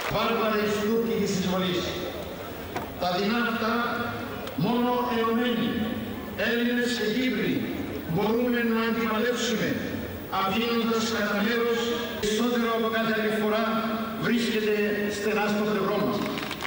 βάρβαρες τούρκικης εισβολής. Τα δεινά αυτά μόνο ενωμένοι Έλληνες και Κύπροι μπορούμε να αντιπαλεύσουμε, αφήνοντας κατά μέρος περισσότερο από κάθε άλλη φορά βρίσκεται στενά στο πλευρό μας.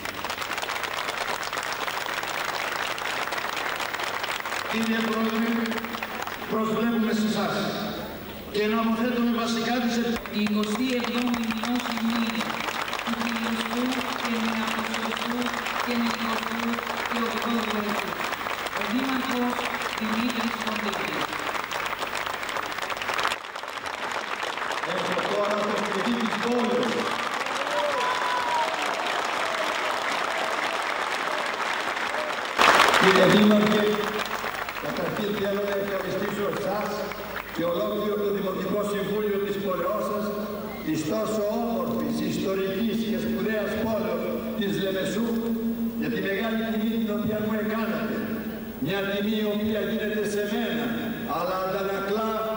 Κύριε Πρόεδρε, προσβλέπουμε σε εσάς και νομοθέτουμε βασικά τις η 27η μηνός ημίρη του χιλιοστού και νεαποσιωστού και νεκιωστού και οκτώβριου. Ο Δήμαρχος Δημήτρης Κοντελής. Έχω τώρα το κλειδί της πόλης. Κύριε Δήμαρχε, καταρχήν θέλω να ευχαριστήσω εσάς και ολόκληρο το Δημοτικό Συμβούλιο της πόλεως σας της τόσο όμορφης, ιστορικής και σπουδαίας πόλεως της Λεμεσού για τη μεγάλη τιμή την οποία μου έκανατε. Μια τιμή η οποία γίνεται σε μένα, αλλά αντανακλά